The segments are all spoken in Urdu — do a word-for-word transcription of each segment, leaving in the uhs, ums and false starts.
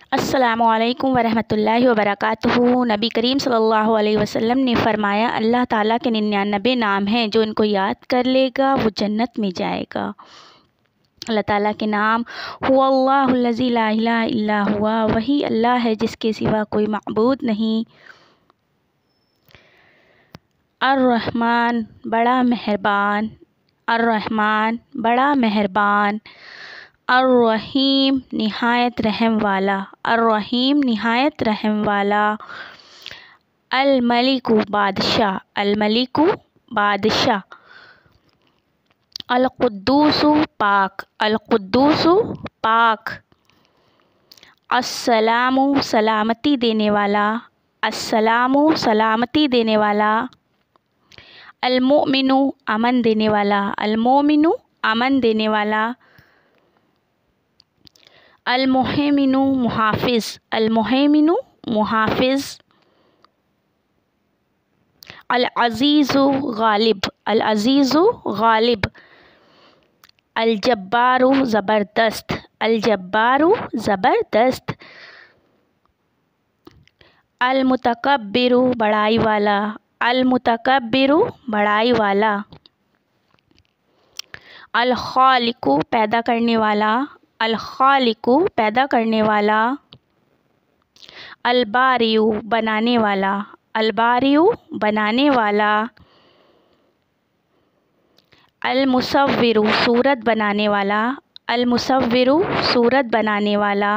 السلام علیکم ورحمۃ اللہ وبرکاتہ۔ نبی کریم صلی اللہ علیہ وسلم نے فرمایا، اللہ تعالیٰ کے ننانوے نام ہیں، جو ان کو یاد کر لے گا وہ جنت میں جائے گا۔ اللہ تعالیٰ کے نام هو اللہ الذی لا الہ الا ہوا، وہی اللہ ہے جس کے سوا کوئی معبود نہیں۔ الرحمن بڑا مہربان، الرحمن بڑا مہربان۔ الرحیم نہایت رحم والا، الرحیم نہایت رحم والا۔ الملک بادشاہ، الملک بادشاہ۔ القدوس پاک، القدوس پاک۔ السلام سلامتی دینے والا، السلام سلامتی دینے والا۔ المؤمن امن دینے والا، المؤمن امن دینے والا۔ المہیمن محافظ، المہیمن محافظ۔ العزیز غالب، العزیز غالب۔ الجبار زبردست، الجبار زبردست۔ المتکبر بڑائی والا، المتکبر بڑائی والا۔ الخالق پیدا کرنے والا، الخالق پیدا کرنے والا۔ الباری بنانے والا، الباری بنانے والا۔ المصور صورت بنانے والا، المصور صورت بنانے والا۔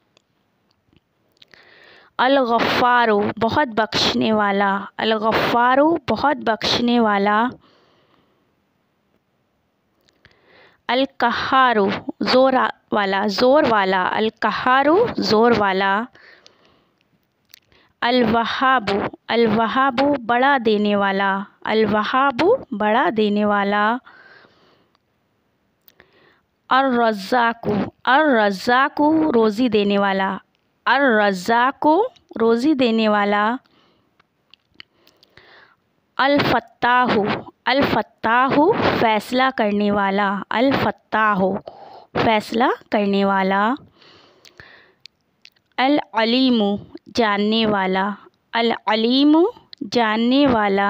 الغفار بہت بخشنے والا، الغفار بہت بخشنے والا۔ القہار زور والا، زور والا، القہار زور والا۔ الوہاب الوہاب بڑا دینے والا، الوہاب بڑا دینے والا۔ الرزاق الرزاق روزی دینے والا، الرزاق روزی دینے والا۔ الفتاح الفتاح فیصلہ کرنے والا، الفتاح فیصلہ کرنے والا۔ العلیم جاننے والا، العلیم جاننے والا،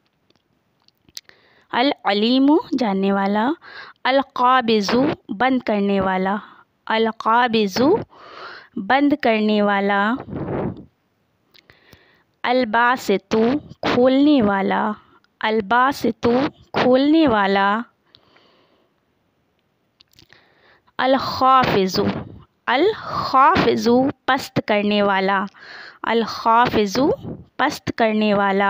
العلیم جاننے والا۔ القابض بند کرنے والا، القابض بند کرنے والا۔ الباسط کھولنے والا، الباسط کھولنے والا۔ الخافض الخافض پست کرنے والا، الخافض پست کرنے والا۔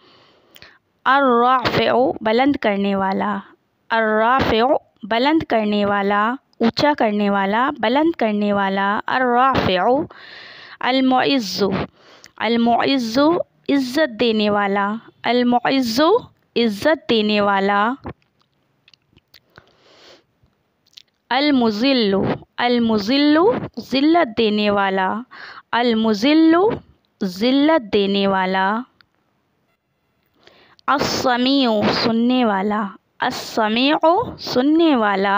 الرافع بلند کرنے والا، الرافع بلند کرنے والا، اونچا کرنے والا، بلند کرنے والا۔ الرافع۔ المعز المعز عزت دینے والا، المعز عزت دینے والا۔ المذل المذل ذلت دینے والا، المذل ذلت دینے والا۔ السمیع سننے والا، السمیع سننے والا۔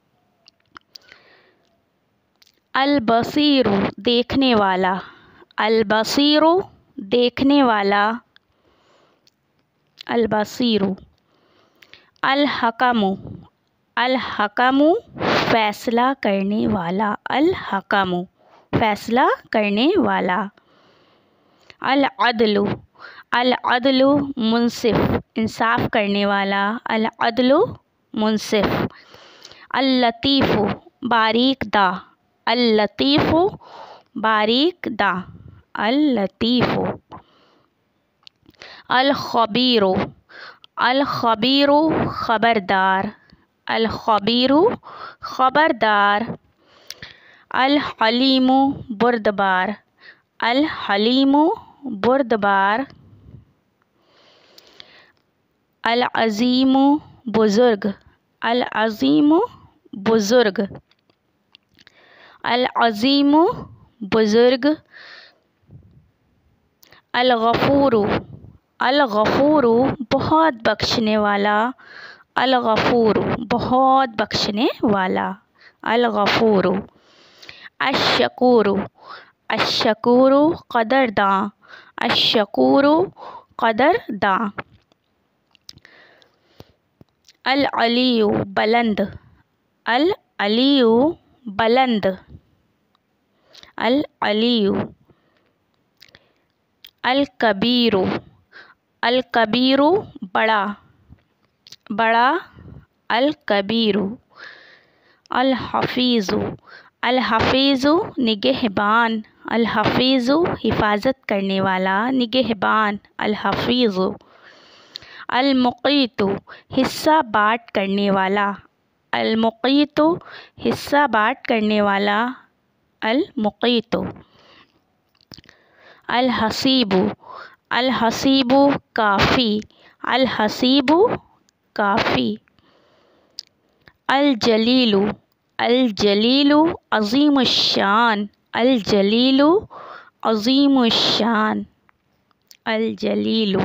البصیر دیکھنے والا، البصیر دیکھنے والا۔ البصیر۔ الحکم الحکم فیصلہ کرنے والا، الحکم فیصلہ کرنے والا۔ العدل العدل منصف انصاف کرنے والا، العدل منصف۔ اللطیف باریک دا، اللطیف باریک دا، اللطیف۔ الخبیر الخبیر خبردار، الخبیر خبردار۔ الحلیم بردبار، الحلیم بردبار۔ العظیم بزرگ، العظیم بزرگ، العظیم بزرگ۔ الغفور الغفور بہت بخشنے والا، الغفور بہت بخشنے والا، الغفور۔ الشکور الشکور قدرداں، الشکور قدرداں۔ العلی بلند، العلی بلند، العلی۔ الکبیر، الکبیر بڑا، بڑا، الکبیر۔ الحفیظ، الحفیظ نگہبان، الحفیظ حفاظت کرنے والا، نگہبان، الحفیظ۔ المقیت حصہ بانٹ کرنے والا، المقیت حصہ بانٹ کرنے والا، المقیت۔ الحسیب، الحسیب کافی، الحسیب کافی۔ الجلیل، الجلیل عظیم الشان، الجلیل عظیم الشان، الجلیل۔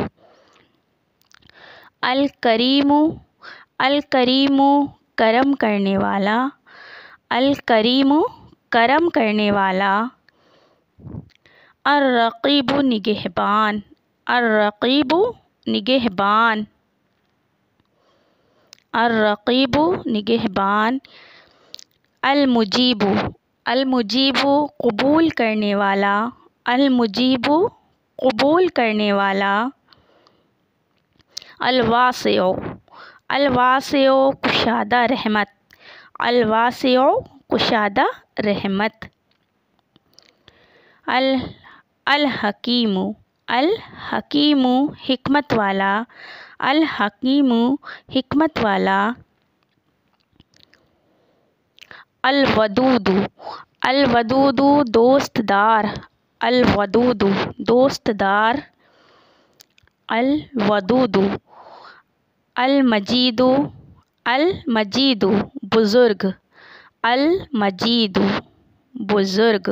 الکریم، الکریم کرم کرنے والا، الکریم کرم کرنے والا۔ الرقیب نگہبان، الرقیب نگہبان، الرقیب نگہبان۔ المجیب، المجیب قبول کرنے والا، المجیب قبول کرنے والا۔ الواسع، الواسع کشادہ رحمت، الواسع کشادہ رحمت۔ ال الحکیم، الحکیم حکمت والا، الحکیم حکمت والا۔ الودود، الودود دوست دار، الودود دوست دار، الودود۔ المجید، المجید بزرگ، المجید بزرگ۔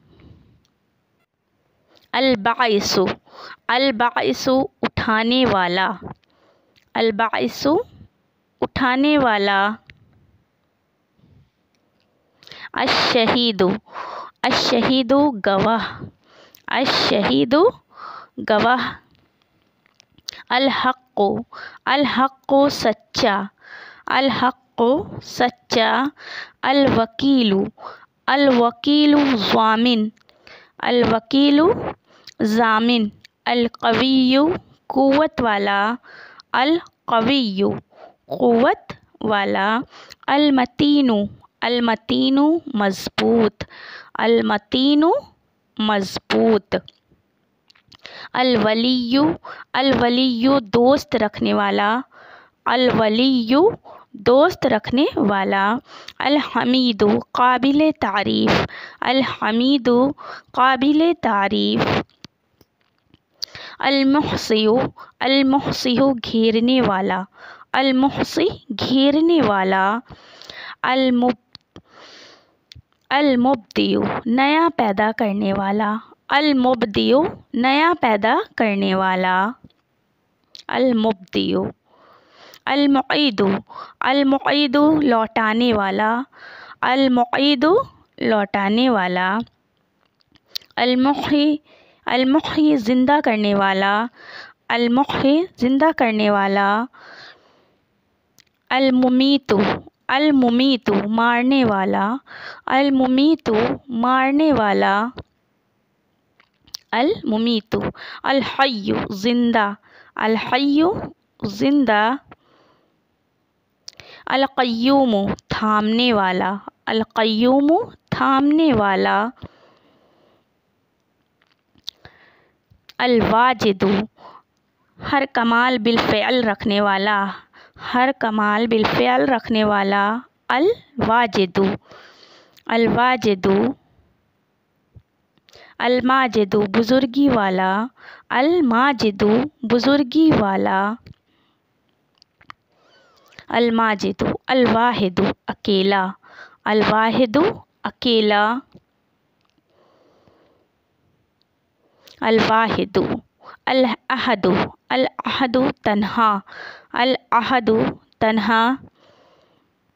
الباعث، الباعث اٹھانے والا، الباعث اٹھانے والا۔ الشہید، الشہید گواہ، الشہید گواہ۔ الحق، الحق سچا، الحق سچا۔ الوکیل، الوکیل ضامن، الوکیل ضامن۔ القوی قوت والا، القوی قوت والا۔ المتین، المتین مضبوط، المتین مضبوط۔ الولی، الولی دوست رکھنے والا، الولی دوست رکھنے والا۔ الحمید قابل تعریف، الحمید قابل تعریف۔ المحصی، المحصی گھیرنے والا، المحصی گھیرنے والا۔ المب المبدع نیا پیدا کرنے والا، المبدع نیا پیدا کرنے والا، المبدع۔ المعید، المعید لوٹانے والا، المعید لوٹانے والا۔ المحیی، المحیی زندہ کرنے والا، المحیی زندہ کرنے والا۔ الممیت، الممیت مارنے والا، الممیت مارنے والا، الممیت۔ الحی زندہ، الحی زندہ۔ القیوم تھامنے والا، القیوم تھامنے والا۔ الواجد ہر کمال بالفعل رکھنے والا، ہر کمال بالفعل رکھنے والا۔ الواجد، الواجد۔ الماجد بزرگی والا، الماجد بزرگی والا۔ الماجد۔ الواحد اکیلا، الواحد اکیلا۔ الواحد۔ الاحد، الاحد تنہا، الاحد تنہا۔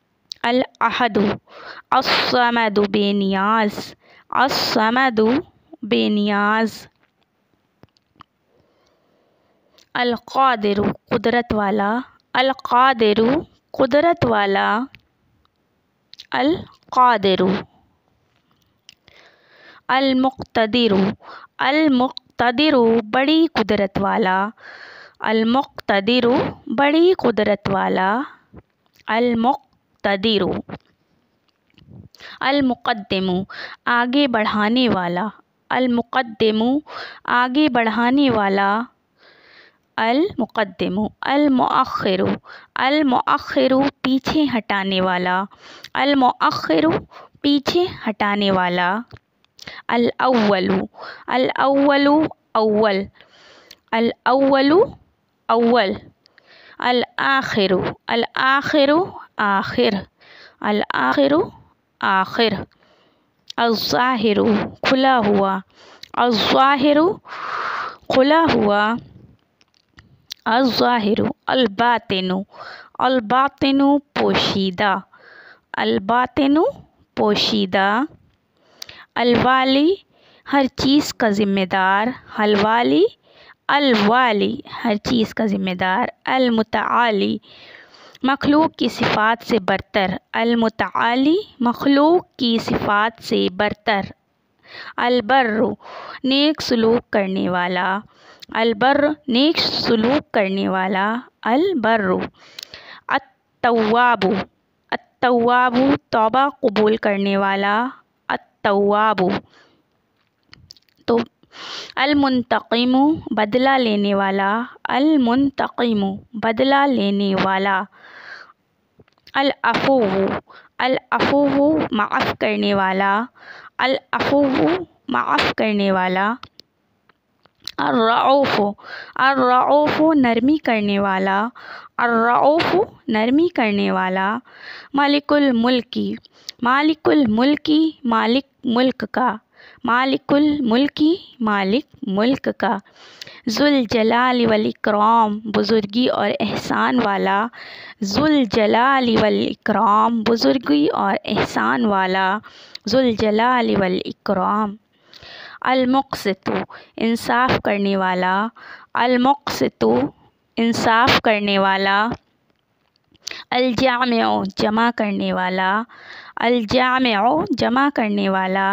الاحد۔ الصمد بے نیاز، الصمد بے نیاز. القادر قدرت والا. القادر قدرت والا. القادر. المقتدر. المقتدر بڑی قدرت والا. المقتدر بڑی قدرت والا. المقتدر. المقدم آگے بڑھانے والا. المقدم آگے بڑھانے والا. المقدم. المؤخر. المؤخر پیچھے ہٹانے والا. المؤخر پیچھے ہٹانے والا. الاول. الاول اول. الاول اول. الآخر. الآخر آخر. الآخر آخر. الظاہر کھلا ہوا. الظاہر کھلا ہوا. الظاہر. الباطن. الباطن پوشیدہ. الباطن پوشیدہ. الوالی ہر چیز کا ذمہ دار. الوالی. الوالی ہر چیز کا ذمہ دار. المتعالی مخلوق کی صفات سے برتر. المتعالی مخلوق کی صفات سے برتر. البر نیک سلوک کرنے والا. البر نیک سلوک کرنے والا. البر. التواب. التواب توبہ قبول کرنے والا. التواب. تو المنتقم بدلہ لینے والا. المنتقم بدلہ لینے والا. العفو. العفو معاف کرنے والا. العفو معاف کرنے والا. الرؤوف. الرؤوف نرمی کرنے والا. الرؤوف نرمی کرنے والا. مالک الملکی. مالک الملکی مالک ملک کا. مالک الملکی مالک ملک کا. ذوالجلال والاکرام بزرگی اور احسان والا. ذوالجلال والاکرام بزرگی اور احسان والا. ذوالجلال والاکرام. المقسط انصاف کرنے والا. المقسط انصاف کرنے والا. الجامع جمع کرنے والا. الجامع جمع کرنے والا.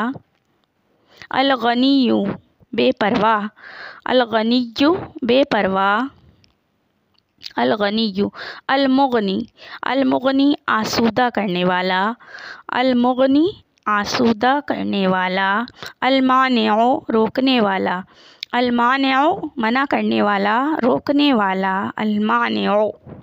الغنی بے پرواہ. الغنی بے پرواہ. الغنی. المغنی. المغنی آسودہ کرنے والا. المغنی آسودہ کرنے والا. المانع روکنے والا. المانع منع کرنے والا روکنے والا. المانع.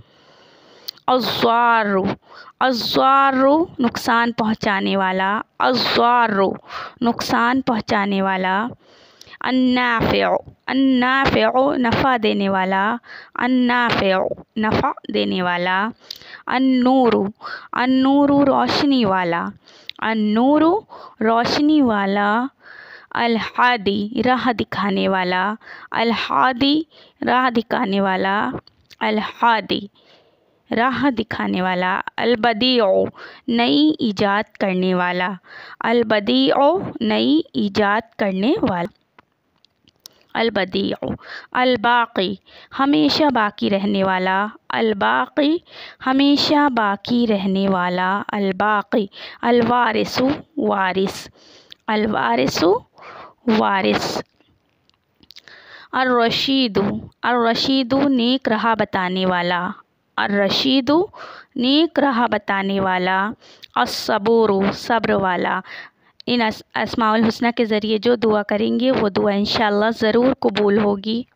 الضار. الضار نقصان پہنچانے والا. الضار نقصان پہنچانے والا. النافع. النافع نفع دینے والا. النافع نفع دینے والا. النور. النور روشنی والا. النور روشنی والا. الحادی راہ دکھانے والا. الحادی راہ دکھانے والا. الحادی راہ دکھانے والا. البدیع نئی ایجاد کرنے والا. البدیع نئی ایجاد کرنے والا. البدیع. الباقی ہمیشہ باقی رہنے والا. الباقی ہمیشہ باقی رہنے والا. الباقی. الوارث وارث. الوارث وارث. الرشید. الرشید نیک راہ بتانے والا. الرشید نیک راہ بتانے والا. الصبور صبر والا. ان اسماء الحسنہ کے ذریعے جو دعا کریں گے وہ دعا انشاءاللہ ضرور قبول ہوگی.